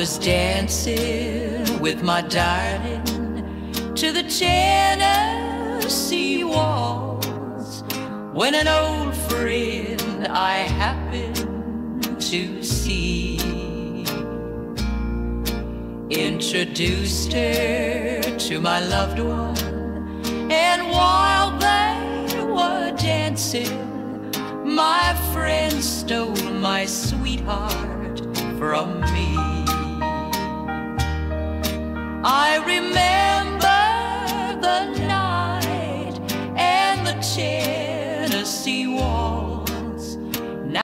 was dancing with my darling to the Tennessee waltz when an old friend I happened to see introduced her to my loved one, and while they were dancing, my friend stole my sweetheart from me.